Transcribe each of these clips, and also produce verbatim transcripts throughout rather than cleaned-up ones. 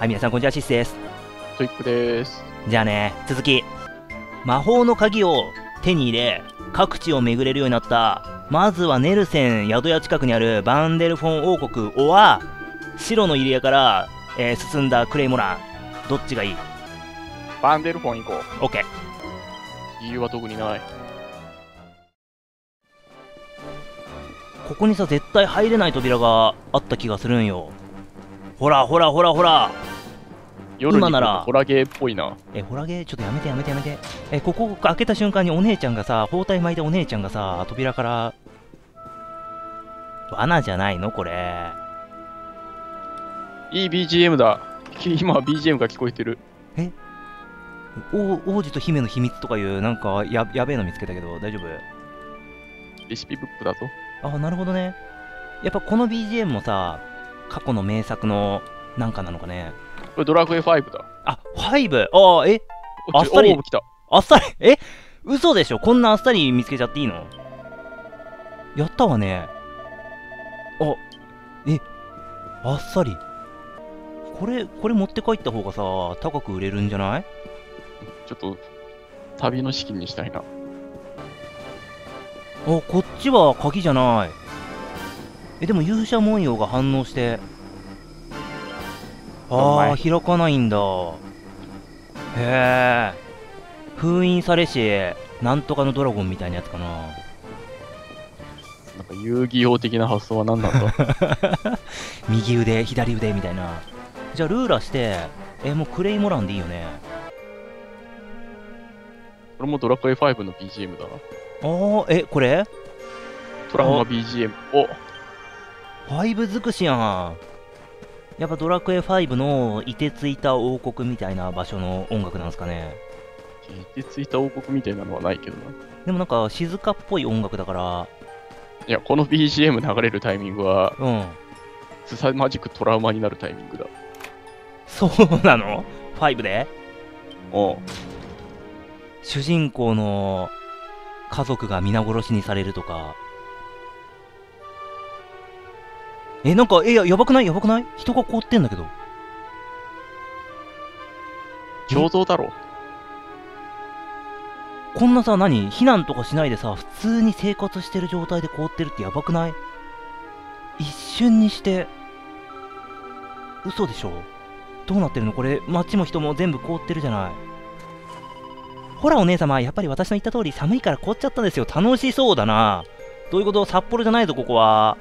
はい、皆さんこんにちは、シスです。 トイックです。 じゃあね、続き。魔法の鍵を手に入れ、各地を巡れるようになった。まずはネルセン宿屋近くにあるバンデルフォン王国オア、白の入り江から、えー、進んだクレイモラン。どっちがいい？ バンデルフォン行こう。オッケー。 理由は特にない。 ここにさ、絶対入れない扉があった気がするんよ。ほらほらほらほら。 夜に今ならホラゲーっぽいな。 え、ホラゲーちょっとやめてやめてやめて。え、ここ開けた瞬間にお姉ちゃんがさ、包帯巻いたお姉ちゃんがさ、扉から。罠じゃないのこれ。 いい ビージーエム だ。今 ビージーエム が聞こえてる。 え王王子と姫の秘密とかいうなんか や, やべえの見つけたけど大丈夫？ レシピブックだぞ。 あ、なるほどね。やっぱこの ビージーエム もさ、過去の名作のなんかなのかね。 これドラクエファイブだ。 あ、ファイブ。ああ、えあっさり。 来た。 あっさり。え嘘でしょ？こんなあっさり見つけちゃっていいの？やったわね。あ、えあっさり。これ、これ持って帰った方がさ、高く売れるんじゃない？ ちょっと、旅の資金にしたいな。あ、 こっちは鍵じゃない。え、でも勇者文様が反応して。ああ、開かないんだ。へえ。封印されし、なんとかのドラゴンみたいなやつかな。 なんか遊戯王的な発想は何なんだ右腕、左腕みたいな。じゃあルーラーして、え、もうクレイモランでいいよね。 これもドラクエファイブの ビージーエム だな。 ああ、え、これトラウマ ビージーエム。おファイブ尽くしやん。やっぱドラクエファイブの凍てついた王国みたいな場所の音楽なんですかね。 凍てついた王国みたいなのはないけどな。 でもなんか静かっぽい音楽だから。 いや、この ビージーエム 流れるタイミングは、 うん。 凄まじくトラウマになるタイミングだ。 そうなの？ ファイブ で？ おう。 主人公の家族が皆殺しにされるとか。え、なんか、え、や、やばくないやばくない人が凍ってんだけど。 共同だろ。 こんなさ、何避難とかしないでさ、普通に生活してる状態で凍ってるってやばくない？一瞬にして。嘘でしょ？どうなってるのこれ、街も人も全部凍ってるじゃない。ほらお姉様、やっぱり私の言った通り寒いから凍っちゃったんですよ。楽しそうだな。どういうこと？札幌じゃないぞ、ここは。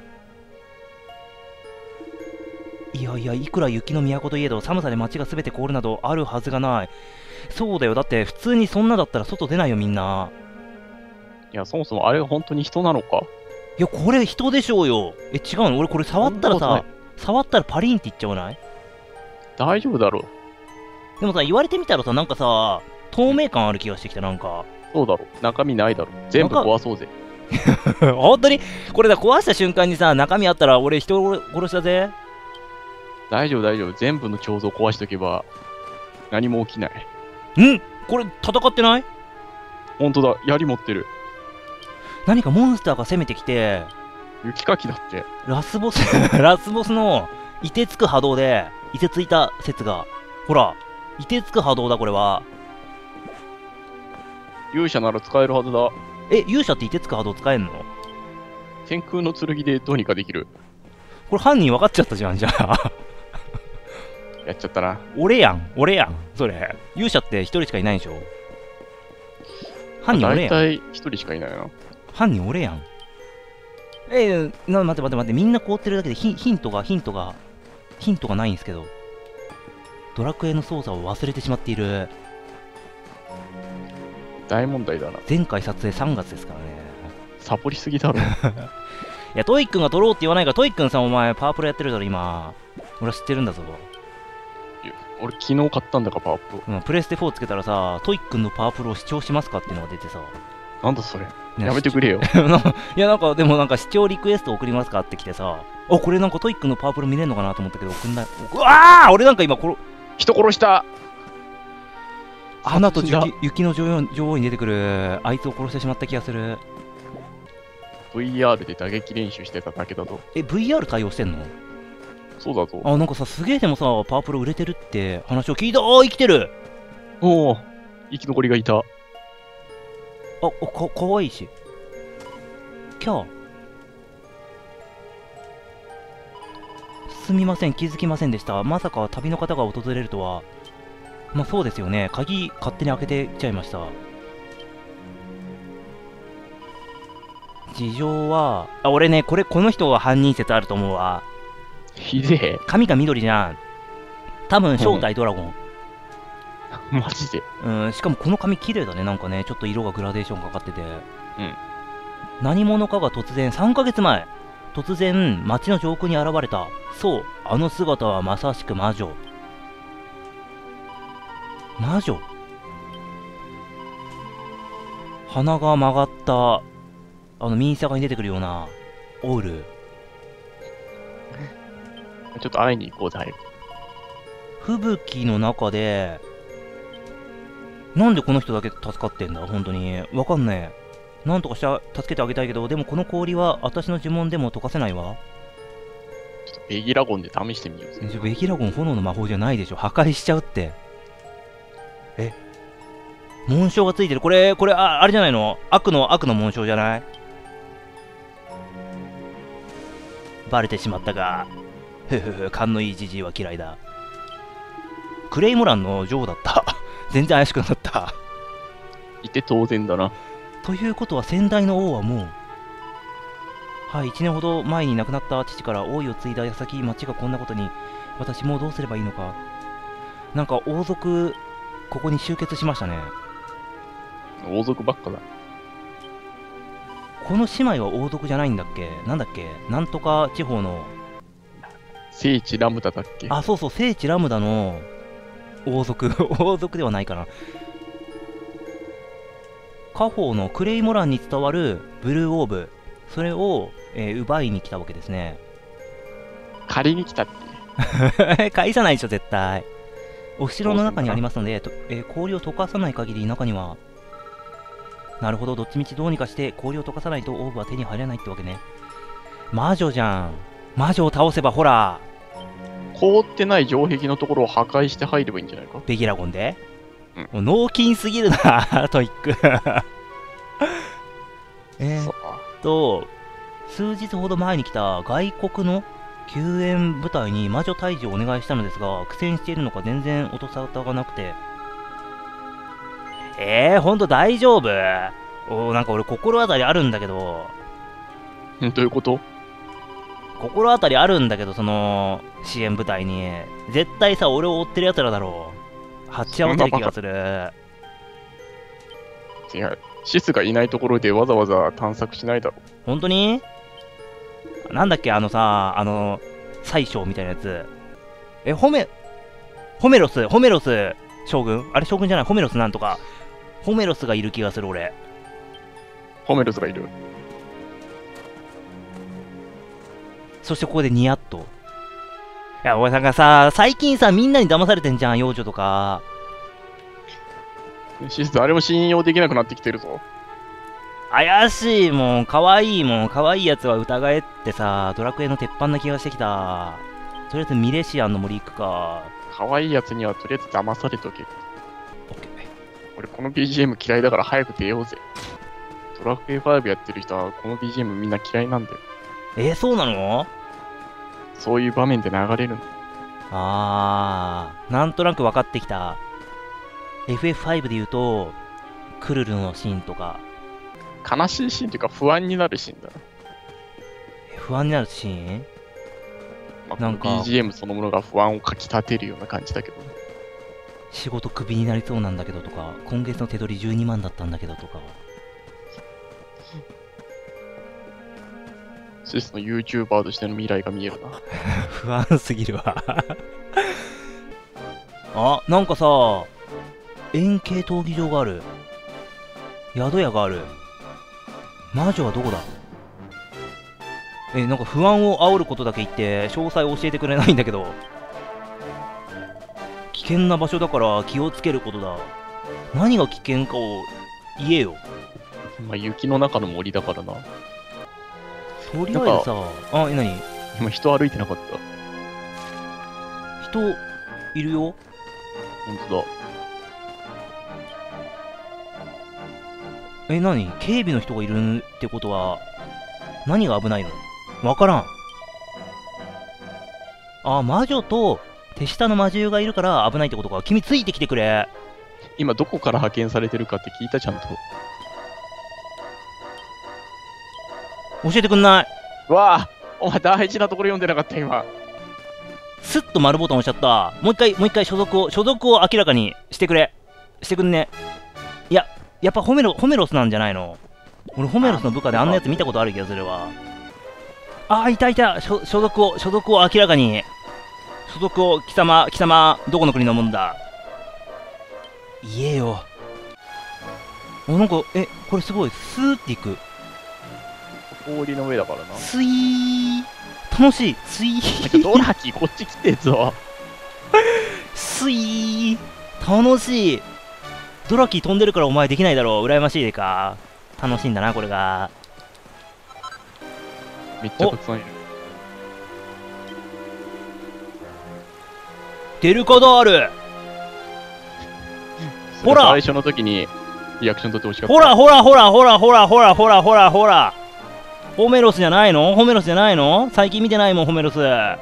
いやいや、いくら雪の都といえど、寒さで街が全て凍るなどあるはずがない。そうだよ、だって普通にそんなだったら外出ないよ、みんな。 いや、そもそもあれが本当に人なのか？ いや、これ人でしょうよ。え、違うの？俺これ触ったらさ、触ったらパリンっていっちゃわない？ 大丈夫だろう。 でもさ、言われてみたらさ、なんかさ、透明感ある気がしてきた、なんか。 そうだろう。中身ないだろう。全部壊そうぜ。 本当にこれだ、壊した瞬間にさ、中身あったら俺人殺しだぜ。 大丈夫大丈夫。全部の彫像壊しとけば何も起きない。 ん？これ戦ってない？ 本当だ。槍持ってる。 何かモンスターが攻めてきて、 雪かきだって。 ラスボスラスボスの凍てつく波動で凍てついた説が。ほら、凍てつく波動だこれは。 勇者なら使えるはずだ。 え、勇者って凍てつく波動使えんの？ 天空の剣でどうにかできる。 これ犯人分かっちゃったじゃん、じゃあやっちゃったな。 俺やん、俺やん。それ、勇者って一人しかいないでしょ。犯人俺やん。 大体一人しかいないな。 犯人俺やん。えー、な、待って待って待って、みんな凍ってるだけでヒヒントが、ヒントが、ヒントがないんですけど。ドラクエの操作を忘れてしまっている。 大問題だな。 前回撮影さんがつですからね。 サボりすぎだろ。 いや、トイックンが取ろうって言わないから、トイックンさんお前、パワープロやってるだろ、今。俺は知ってるんだぞ。 俺、昨日買ったんだか、パワープロ。 うん、プレステフォーつけたらさ、トイックンのパワープロを視聴しますかっていうのが出てさ。 なんだそれ。やめてくれよ。 いや、なんか、でもなんか視聴リクエスト送りますかって来てさ、あ、これなんかトイックンのパワープロ見れるのかなと思ったけど、送んない。うわー俺なんか今、これ、 人殺した。 花と雪雪の女王女王に出てくるあいつを殺してしまった気がする。 ブイアール で打撃練習してただけだと。 え、ブイアール 対応してんの？ そうだぞ。 あ、なんかさ、すげえでもさ、パワプロ売れてるって話を聞いた。あー、生きてる。 おお、生き残りがいた。 あ、おか、かわいいし。キャー。すみません、気づきませんでした。まさか旅の方が訪れるとは。まあそうですよね。鍵勝手に開けてきちゃいました。事情は、あ、俺ね、これ、この人は犯人説あると思うわ。 ひでえ。 髪が緑じゃん。多分正体ドラゴン。 マジで。 うん、しかもこの髪綺麗だね。なんかね、ちょっと色がグラデーションかかってて。 うん。 何者かが突然、さんかげつまえ、突然、街の上空に現れた。そう、あの姿はまさしく魔女。魔女鼻が曲がった、あの、ミンサガに出てくるような、オウル。 ちょっと会いに行こうぜ、早く。 吹雪の中で、なんでこの人だけ助かってんだ本当に。わかんねえ。なんとかした助けてあげたいけど、でもこの氷は私の呪文でも解かせないわ。 ちょっとベギラゴンで試してみようぜ。 ベギラゴン炎の魔法じゃないでしょ。破壊しちゃうって。え紋章がついてる。これ、これ、あ、あれじゃないの？悪の、悪の紋章じゃない？バレてしまったが。ふふふ、勘のいいじじいは嫌いだ。クレイモランの女王だった。全然怪しくなかった。 いて当然だな。 ということは先代の王はもう、はい、いちねんほど前に亡くなった父から王位を継いだ矢先、町がこんなことに、私もうどうすればいいのか。なんか王族、ここに集結しましたね。 王族ばっかだ。 この姉妹は王族じゃないんだっけ？なんだっけ？なんとか地方の。 聖地ラムダだっけ？ あ、そうそう、聖地ラムダの王族。王族ではないかな。家宝のクレイモランに伝わるブルーオーブ。それを、えー奪いに来たわけですね。 借りに来たって。 返さないでしょ、絶対。お城の中にありますので、とえー氷を溶かさない限り中には。なるほど、どっちみちどうにかして氷を溶かさないとオーブは手に入らないってわけね。魔女じゃん。魔女を倒せばほら、 凍ってない城壁のところを破壊して入ればいいんじゃないか？ ベギラゴンで、 うん、 もう脳筋すぎるな、トイック。えーっと、数日ほど前に来た外国の救援部隊に魔女退治をお願いしたのですが、苦戦しているのか全然音沙汰がなくて。えー、ほんと大丈夫？おー、なんか俺心当たりあるんだけど、 んどういうこと？ 心当たりあるんだけど、その支援部隊に。絶対さ、俺を追ってる奴らだろう。鉢合わせる気がする。 いや、シスがいないところでわざわざ探索しないだろう。 本当に？なんだっけ、あのさ、あの、宰相みたいなやつ。え、ホメ、ホメロス、ホメロス将軍？あれ将軍じゃない、ホメロスなんとか。ホメロスがいる気がする、俺。 ホメロスがいる。 そしてここでニヤッと。いや、俺なんかさ、最近さ、みんなに騙されてんじゃん、幼女とか。 シス、あれも信用できなくなってきてるぞ。 怪しいもん、可愛いもん、可愛いやつは疑えってさ、ドラクエの鉄板な気がしてきた。とりあえずミレシアンの森行くか。 可愛いやつにはとりあえず騙されとけ。 オッケー。 俺この ビージーエム 嫌いだから早く出ようぜ。ドラクエファイブやってる人はこの ビージーエム みんな嫌いなんだよ。 えー、そうなの？ そういう場面で流れるんだ。 あー、なんとなく分かってきた。エフエフファイブ で言うと、クルルのシーンとか。 悲しいシーンっていうか不安になるシーンだな。 不安になるシーン？ まあ、 なんかビージーエム そのものが不安をかき立てるような感じだけどね。 仕事クビになりそうなんだけどとか、今月の手取りじゅうにまんだったんだけどとか。 シスの YouTuber としての未来が見えるな。 不安すぎるわ。あ、なんかさ、円形闘技場がある。宿屋がある。魔女はどこだ？え、なんか不安を煽ることだけ言って、詳細教えてくれないんだけど。危険な場所だから気をつけることだ。何が危険かを言えよ。 まあ雪の中の森だからな。 とりあえずさ、あ、え、何？ 今人歩いてなかった。 人いるよ。 ほんとだ。 え、何警備の人がいるってことは、何が危ないの？わからん。あ、魔女と手下の魔獣がいるから危ないってことか。君ついてきてくれ。 今どこから派遣されてるかって聞いたちゃんと。 教えてくんない。 うわあ、お前大事なところ読んでなかった今。 スッと丸ボタン押しちゃった。もう一回、もう一回所属を、所属を明らかにしてくれ。してくんね。いや、やっぱホメロ、ホメロスなんじゃないの？俺ホメロスの部下であんなやつ見たことある気がするわ。あー、いたいた。所所属を、所属を明らかに。所属を、貴様、貴様、どこの国のもんだ？言えよ。お、なんか、え、これすごい。スーっていく。 氷の上だからな。 スイー。楽しい。スイー。 なんかドラキーこっち来てんぞ。 スイー。楽しい。ドラキー飛んでるからお前できないだろう。羨ましいでか。楽しいんだな、これが。 めっちゃたくさんいる。 デルカダール。ほら最初の時にリアクション取ってほしかった。 ほらほらほらほらほらほらほらほらほら。ホメロスじゃないの？ホメロスじゃないの？最近見てないもん、ホメロス。あ、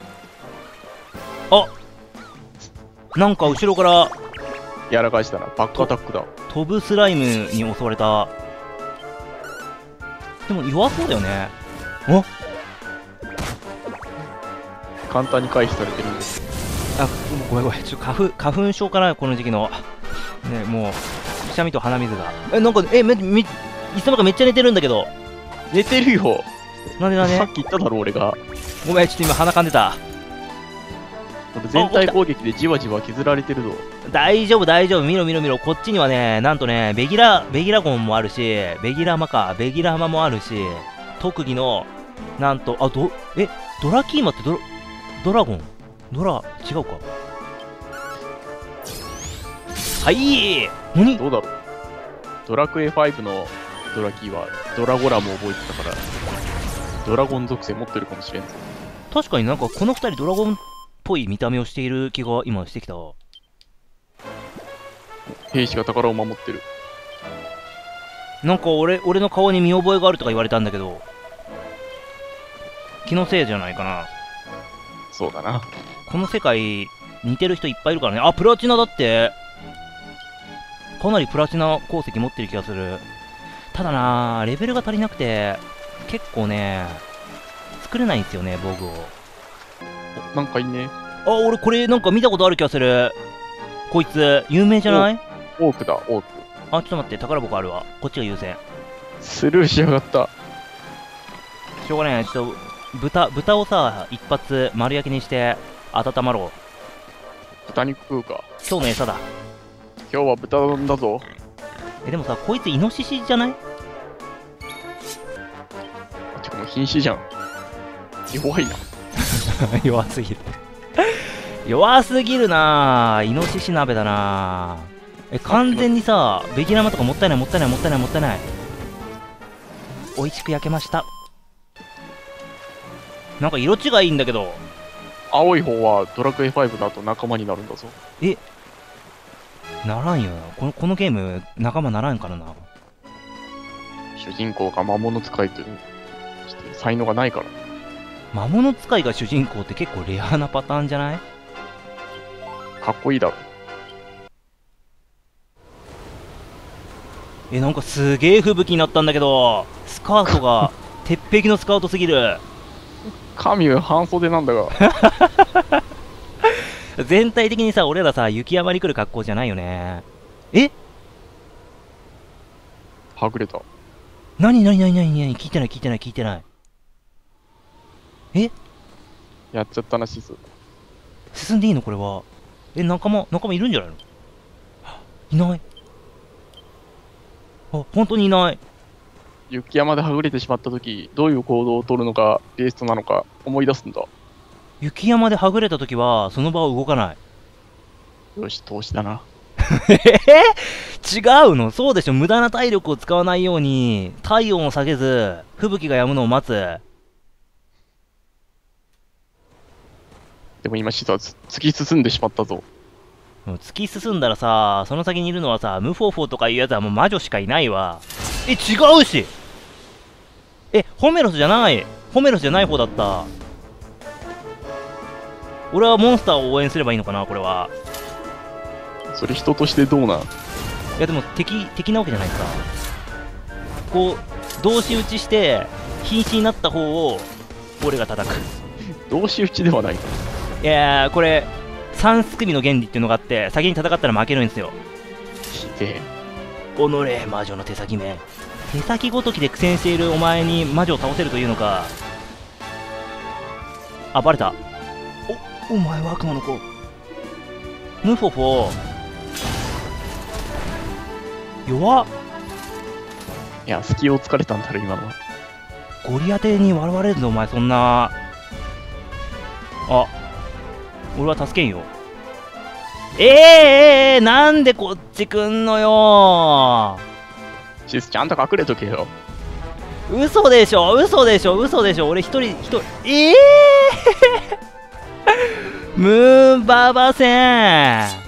なんか後ろからやらかしたな。バックアタックだ。 飛ぶスライムに襲われた。でも弱そうだよね。お、 簡単に回避されてるんです。 あ、ごめんごめん。ちょっと花粉、花粉症かな、この時期の。ね、もう、くしゃみと鼻水が。え、なんか、え、め、め、いつの間にかめっちゃ寝てるんだけど。 寝てるよ。 なんでなんで？ さっき言っただろ、俺が。 ごめん、ちょっと今鼻かんでた。 俺全体攻撃でじわじわ削られてるぞ。 大丈夫、大丈夫。見ろ見ろ見ろ。こっちにはね、なんとね、ベギラ、ベギラゴンもあるし、ベギラマか、ベギラマもあるし、特技の、なんと、あ、ど、え、ドラキーマってドラ、ドラゴンドラ、違うか。はい何？ どうだろう。ドラクエファイブのドラキーはドラゴラムを覚えてたから、ドラゴン属性持ってるかもしれんぞ。 確かになんかこの二人ドラゴンっぽい見た目をしている気が今してきた。 兵士が宝を守ってる。 なんか俺、俺の顔に見覚えがあるとか言われたんだけど、気のせいじゃないかな。 そうだな。 この世界似てる人いっぱいいるからね。あ、プラチナだって。かなりプラチナ鉱石持ってる気がする。ただなー、レベルが足りなくて結構ね作れないんですよね、防具を。 なんかいいね。 あ、俺これなんか見たことある気がする。こいつ有名じゃない？ オークだ、オーク。 あ、ちょっと待って、宝箱あるわ。こっちが優先。 スルーしやがった。 しょうがない。ちょっと豚豚をさ一発丸焼きにして温まろう。 豚肉食うか。 今日の餌だ。 今日は豚丼だぞ。 え、でもさ、こいつイノシシじゃない？ てかもう瀕死じゃん。弱いな。 弱すぎる弱すぎるなぁ。イノシシ鍋だなぁ。え、完全にさ、ベギラマとかもったいないもったいないもったいないもったいない。美味しく焼けました。なんか色違いいいんだけど。 青い方はドラクエファイブだと仲間になるんだぞ。 え、ならんよな。この、このゲーム仲間ならんからな。 主人公が魔物使いというして才能がないから。 魔物使いが主人公って結構レアなパターンじゃない？ かっこいいだろ。 え、なんかすげえ吹雪になったんだけど、スカートが鉄壁のスカートすぎる。 神は半袖なんだが。 全体的にさ、俺らさ、雪山に来る格好じゃないよね。え？ はぐれた。 なになになになになに？聞いてない聞いてない聞いてない。え？ やっちゃったな、シス。 進んでいいのこれは。え、仲間、仲間いるんじゃないの？いない。あ、本当にいない。 雪山ではぐれてしまった時、どういう行動を取るのがベストなのか思い出すんだ。 雪山ではぐれた時は、その場を動かない。 よし、投資だな。 え違うの？そうでしょ。無駄な体力を使わないように、体温を下げず、吹雪が止むのを待つ。 でも今実はつ突き進んでしまったぞ。 もう突き進んだらさ、その先にいるのはさ、ムフォフォとかいうやつはもう魔女しかいないわ。え、違うしえ、ホメロスじゃないホメロスじゃない方だった。俺はモンスターを応援すればいいのかな、これは。 それ人としてどうなん？ いやでも敵、敵なわけじゃないさ。こう、同士打ちして、瀕死になった方を、俺が叩く。 同士打ちではないか。 いやー、これ、三すくみの原理っていうのがあって、先に戦ったら負けるんですよ。 ひでえ。 己、魔女の手先め。手先ごときで苦戦しているお前に魔女を倒せるというのか。あ、バレた。お、お前は悪魔の子。ムフォフォ。弱っ。 いや、隙を突かれたんだろ、今のは。 ゴリ当てに笑われるぞ、お前、そんな。あ、俺は助けんよ。えー、えー、なんでこっち来んのよシス、ちゃんと隠れとけよ。 嘘でしょ、嘘でしょ、嘘でしょ、俺一人、一人、ええームーンバーバー戦